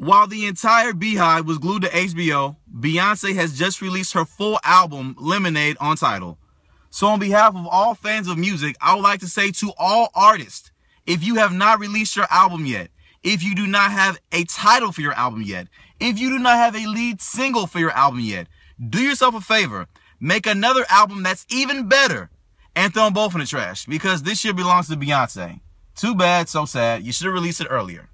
While the entire Beehive was glued to HBO, Beyonce has just released her full album, Lemonade, on Tidal. So on behalf of all fans of music, I would like to say to all artists, if you have not released your album yet, if you do not have a title for your album yet, if you do not have a lead single for your album yet, do yourself a favor, make another album that's even better, and throw them both in the trash, because this shit belongs to Beyonce. Too bad, so sad. You should have released it earlier.